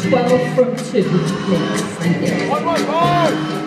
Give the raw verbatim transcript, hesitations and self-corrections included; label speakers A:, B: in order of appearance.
A: twelve from two, please. Thank you.
B: One more,